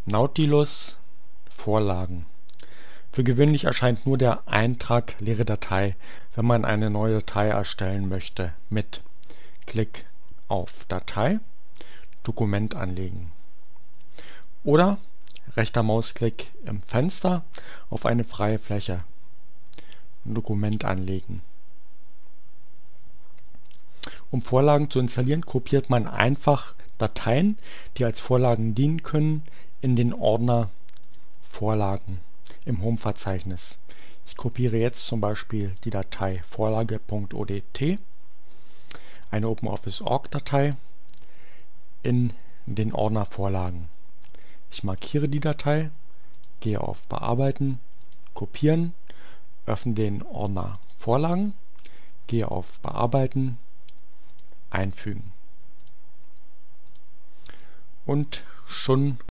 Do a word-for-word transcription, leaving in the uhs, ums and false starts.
Nautilus Vorlagen. Für gewöhnlich erscheint nur der Eintrag leere Datei, wenn man eine neue Datei erstellen möchte, mit Klick auf Datei, Dokument anlegen oder rechter Mausklick im Fenster auf eine freie Fläche, Dokument anlegen. Um Vorlagen zu installieren, kopiert man einfach Dateien, die als Vorlagen dienen können, in den Ordner Vorlagen im Home-Verzeichnis. Ich kopiere jetzt zum Beispiel die Datei vorlage.odt, eine OpenOffice.org-Datei, in den Ordner Vorlagen. Ich markiere die Datei, gehe auf Bearbeiten, Kopieren, öffne den Ordner Vorlagen, gehe auf Bearbeiten, Einfügen. Und schon